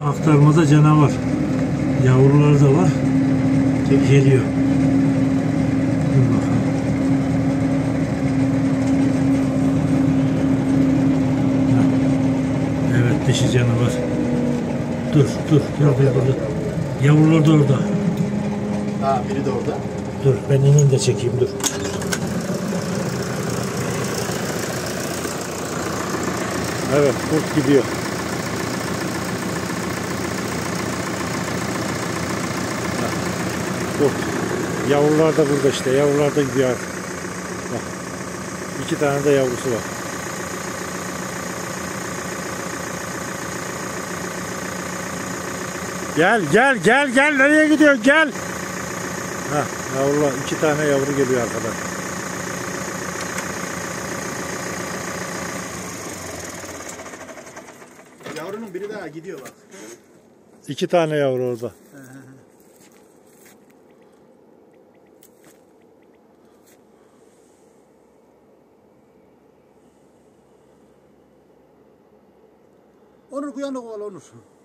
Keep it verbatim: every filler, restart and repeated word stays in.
Aktarmada canavar. Yavruları da var. Geliyor. Dur bakalım. Evet, dişi canavar. Dur, dur, dur, dur, dur. Yavrular da orada. Ha, biri de orada. Dur, ben ineyim de çekeyim, dur. Evet, kurt gidiyor. Kurt. Yavrular da burada işte. Yavrular da gidiyor artık. Bak. İki tane de yavrusu var. Gel, gel, gel, gel. Nereye gidiyor? Gel. Heh, yavrular. İki tane yavru geliyor arkadan. Yavrunun biri daha gidiyor bak. İki tane yavru orada. Onur, bu yana kovala Onur.